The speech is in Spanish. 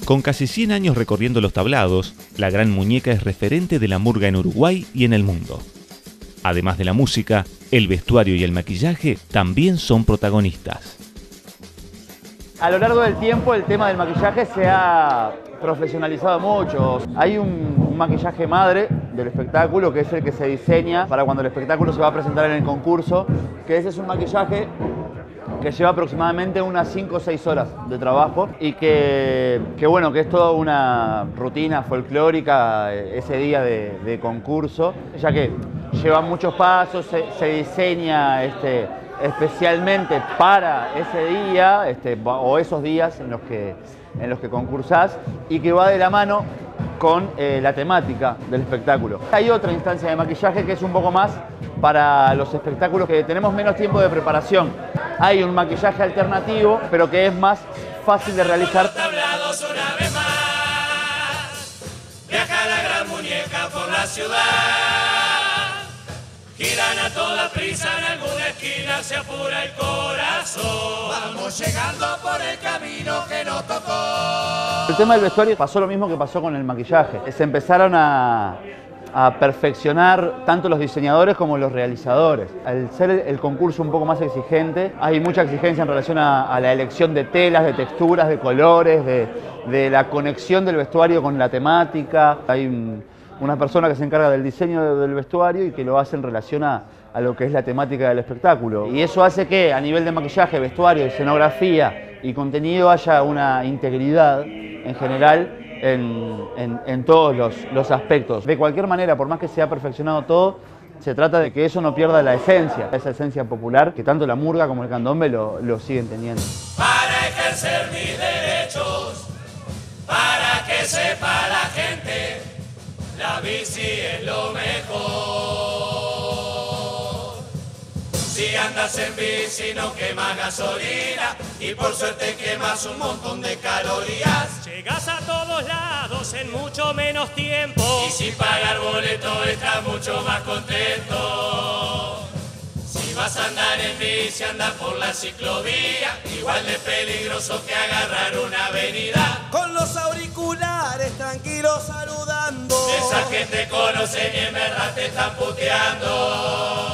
Con casi 100 años recorriendo los tablados, la Gran Muñeca es referente de la murga en Uruguay y en el mundo. Además de la música, el vestuario y el maquillaje también son protagonistas. A lo largo del tiempo el tema del maquillaje se ha profesionalizado mucho. Hay un maquillaje madre del espectáculo que es el que se diseña para cuando el espectáculo se va a presentar en el concurso, que ese es un maquillaje que lleva aproximadamente unas 5 o 6 horas de trabajo y que bueno, que es toda una rutina folclórica ese día de concurso, ya que lleva muchos pasos, se diseña especialmente para ese día o esos días en los que concursás y que va de la mano con la temática del espectáculo. Hay otra instancia de maquillaje que es un poco más para los espectáculos que tenemos menos tiempo de preparación. Hay un maquillaje alternativo, pero que es más fácil de realizar. Tablados una vez más, viaja la Gran Muñeca por la ciudad. Giran a toda prisa, en alguna esquina se apura el corazón. Vamos llegando por el camino que nos tocó. El tema del vestuario pasó lo mismo que pasó con el maquillaje. Se empezaron a perfeccionar tanto los diseñadores como los realizadores. Al ser el concurso un poco más exigente, hay mucha exigencia en relación a la elección de telas, de texturas, de colores, de la conexión del vestuario con la temática. Hay una persona que se encarga del diseño del vestuario y que lo hace en relación a lo que es la temática del espectáculo. Y eso hace que a nivel de maquillaje, vestuario, escenografía y contenido haya una integridad en general en todos los aspectos. De cualquier manera, por más que se ha perfeccionado todo, se trata de que eso no pierda la esencia, esa esencia popular que tanto la murga como el candombe lo siguen teniendo. Para ejercer mis derechos, para que sepa la gente, la bici es lo mejor. Si andas en bici no quemas gasolina y por suerte quemas un montón de calorías. Llegas a todos lados en mucho menos tiempo Y sin pagar boleto estás mucho más contento. Si vas a andar en bici, anda por la ciclovía, igual de peligroso que agarrar una avenida. Con los auriculares tranquilos saludando. Esa gente conoce ni en verdad te están puteando.